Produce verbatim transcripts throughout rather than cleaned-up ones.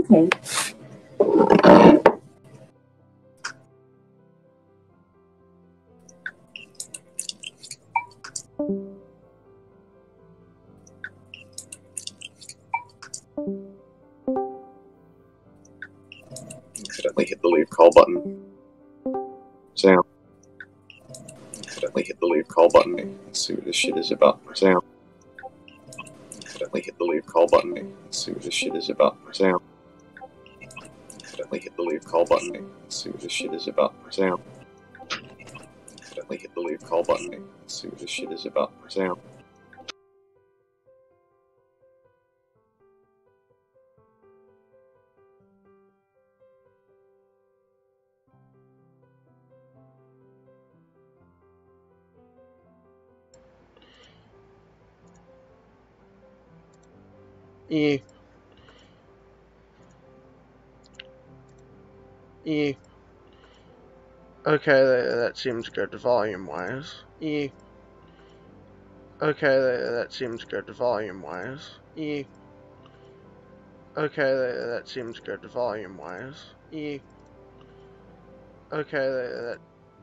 Okay. Accidentally hit the leave call button. Sam. Accidentally hit the leave call button. Let's see what this shit is about. Sam. Accidentally hit the leave call button. Let's see what this shit is about. Sam. Accidentally hit the leave call button. Let's see what this shit is about. Sam. Accidentally hit the leave call button. Let's see what this shit is about. Sam. E. E. Okay, that, that seems good volume-wise. E. Okay, that, that seems good volume-wise. E. Okay, that, that seems good volume-wise. E. Okay, that, that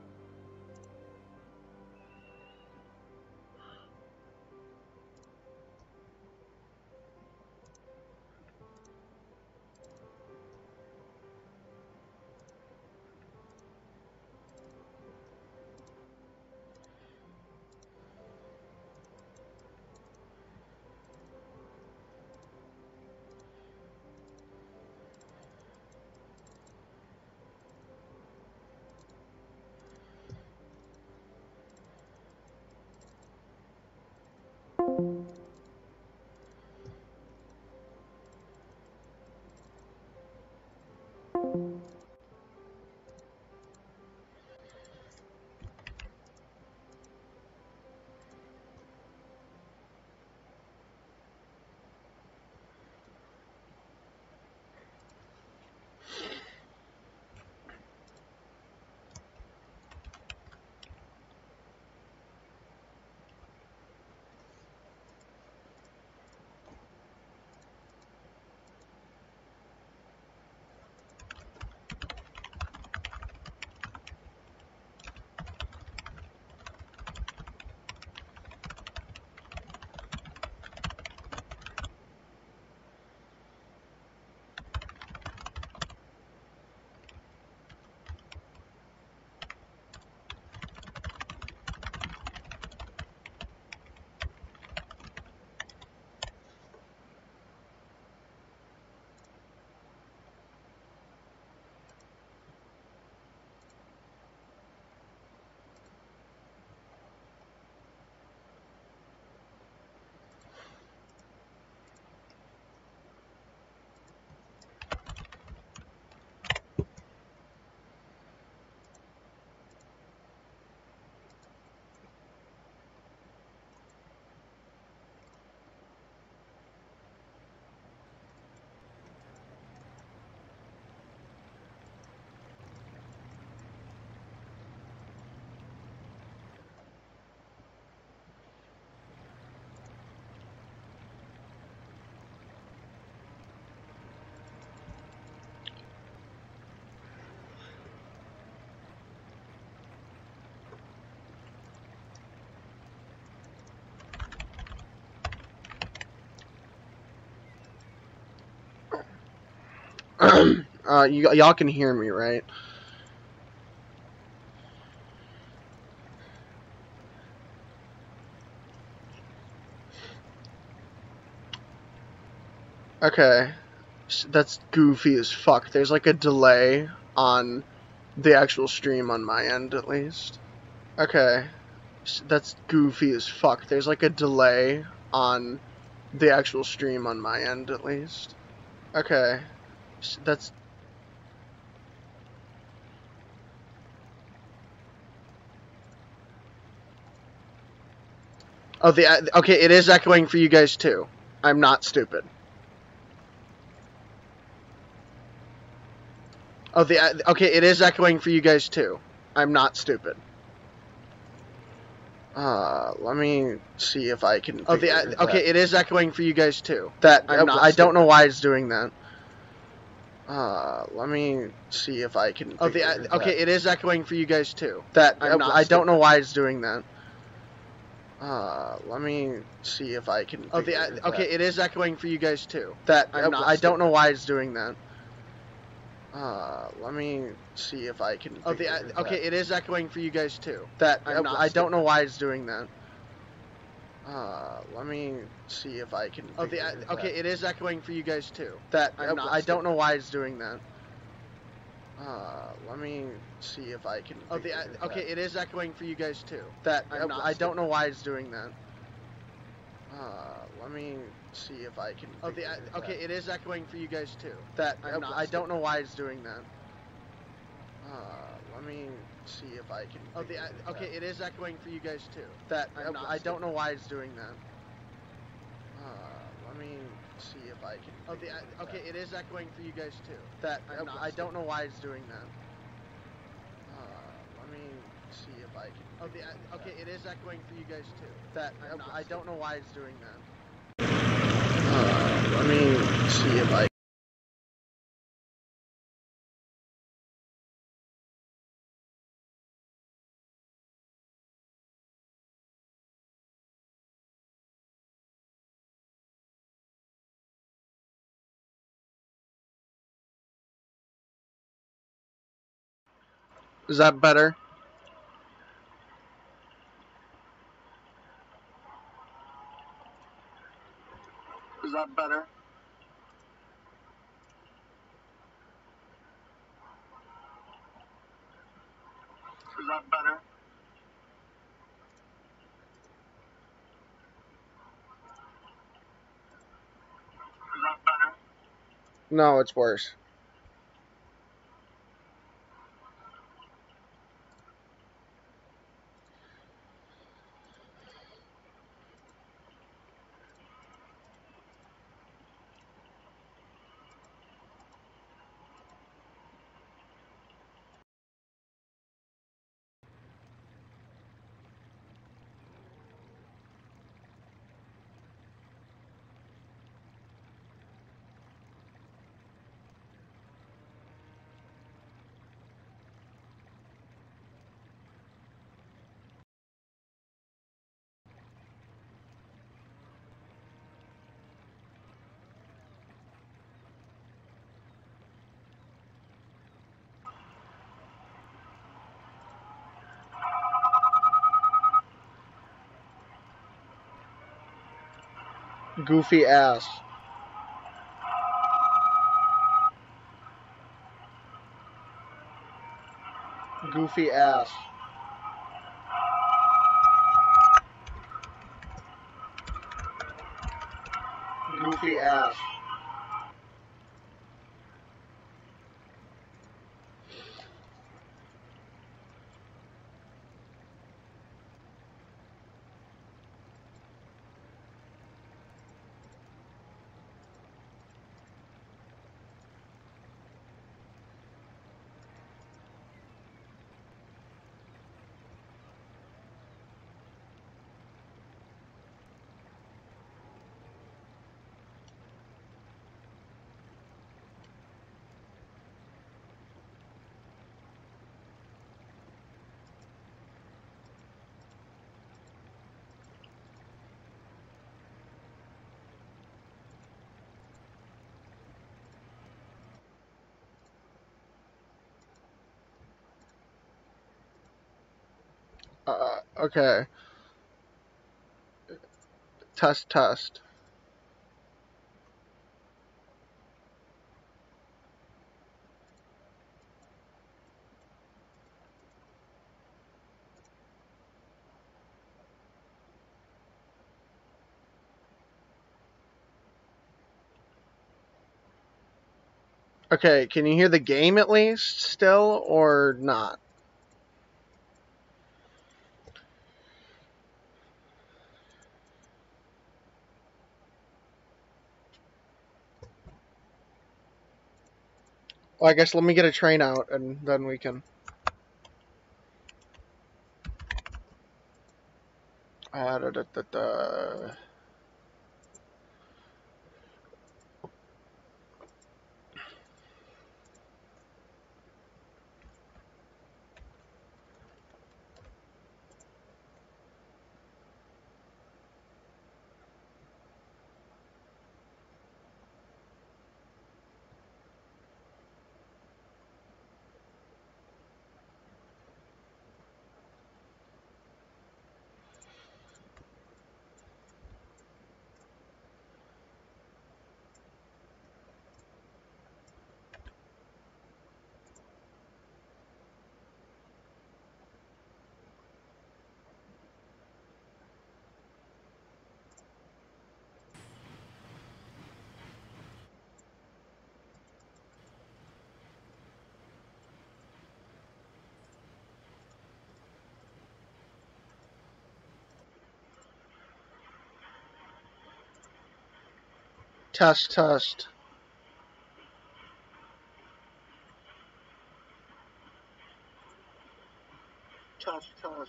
uh, you, y'all can hear me, right? Okay. That's goofy as fuck. There's like a delay on the actual stream on my end, at least. Okay. That's goofy as fuck. There's like a delay on the actual stream on my end, at least. Okay. That's... Oh, the... Okay, it is echoing for you guys, too. I'm not stupid. Oh, the... Okay, it is echoing for you guys, too. I'm not stupid. Uh, let me see if I can... Oh, the... Okay, it is echoing for you guys, too. That... I'm not I don't know why it's doing that. Uh, let me see if I can. Oh, the figure uh, that- okay, it is echoing for you guys too. That I'm not I don't know stupid. why it's doing that. Uh, let me see if I can. Oh, the figure uh, that- okay, it is echoing for you guys too. That I'm not I don't know stupid. why it's doing that. Uh, let me see if I can. Oh, the figure uh, okay, that. it is echoing for you guys too. That I'm not I don't stupid. know why it's doing that. Uh, let me see if I can. Oh, the figure uh, that. okay, it is echoing for you guys too. That I'm not I don't stupid. know why it's doing that. Uh, let me see if I can. Oh, the uh, figure that. okay, it is echoing for you guys too. That I'm not I stupid. don't know why it's doing that. Uh, let me see if I can. Oh, the figure uh, that. okay, it is echoing for you guys too. That I'm not I stupid. don't know why it's doing that. Uh, let me see if I can. Oh, the figure uh, that. okay, it is echoing for you guys too. That I'm not I stupid. don't know why it's doing that. Uh, let me see if I can. Oh, the figure uh, that. okay, it is echoing for you guys too. That I'm not I stupid. don't know why it's doing that. Uh, let me see if I can. Oh, the uh, okay, it is echoing for you guys too. That I'm not I stupid. don't know why it's doing that. Uh, let me see if I. Is that better? Is that better? Is that better? Is that better? No, it's worse. Goofy ass. Goofy ass. Goofy ass. Uh, okay. Test, test. Okay, can you hear the game at least still or not? Well, I guess let me get a train out and then we can. Uh, da, da, da, da. Test, test. Test, test.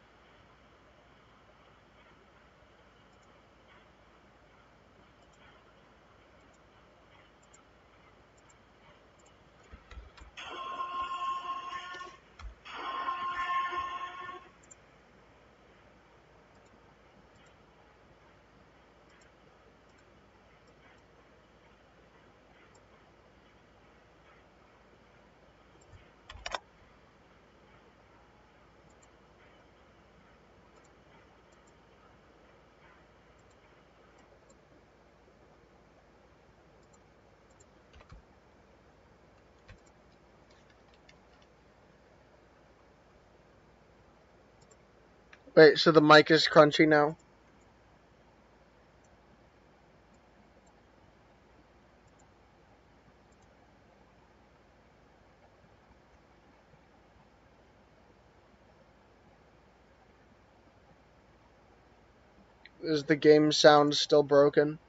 Wait, so the mic is crunchy now? Is the game sound still broken?